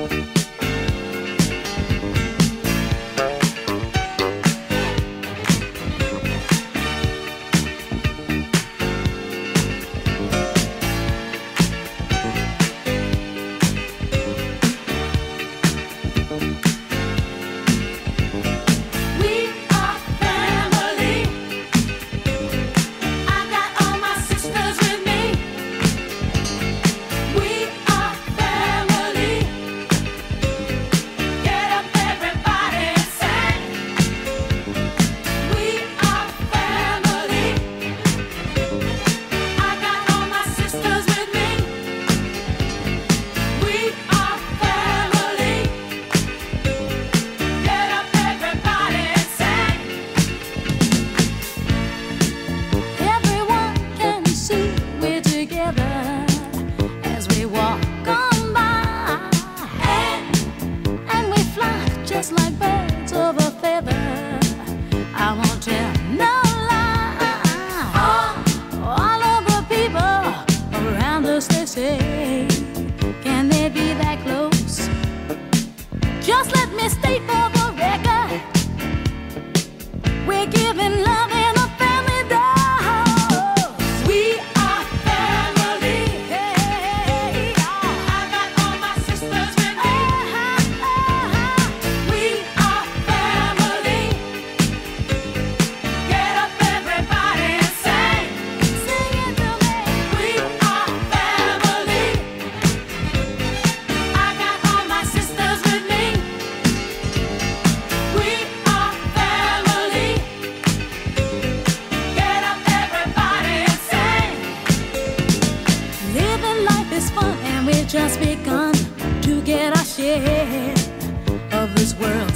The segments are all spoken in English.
Just begun to get our share of this world's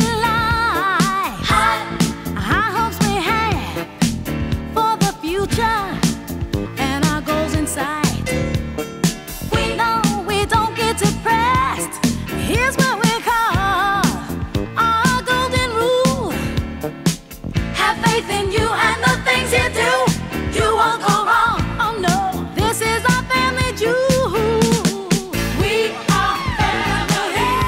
delight. High hopes we have for the future and our goals in sight. We know we don't get depressed. Here's what we call our golden rule. Have faith in you and the things you do. You won't go wrong. Oh no, this is our family jewel. We are family.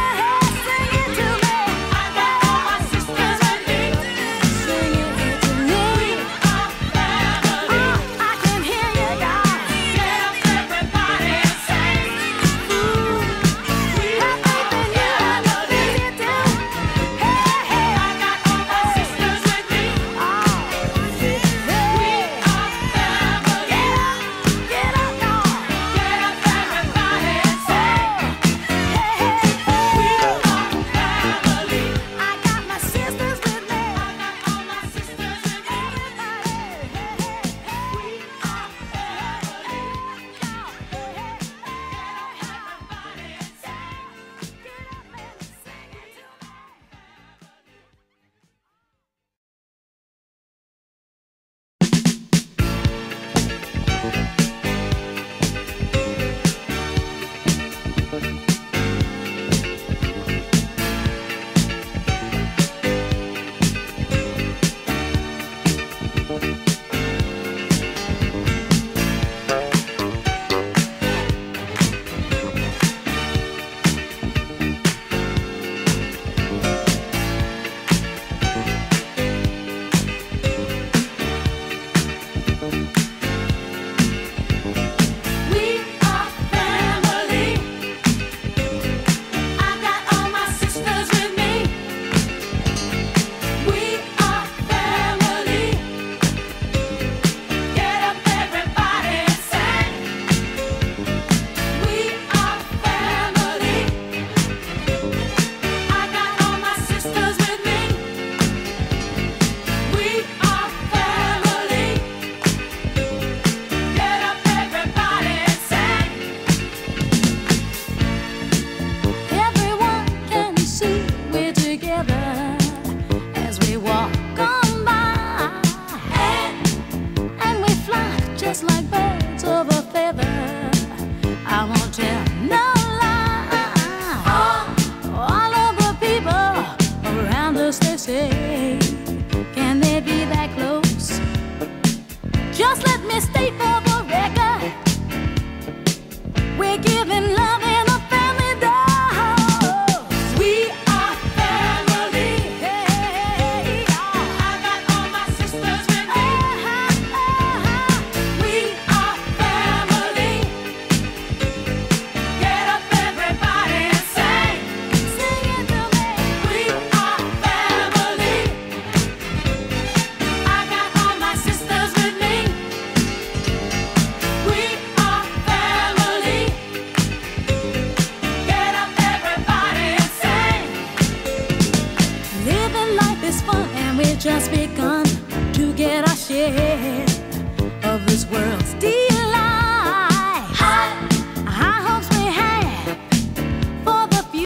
just begun to get our share of this world's delight.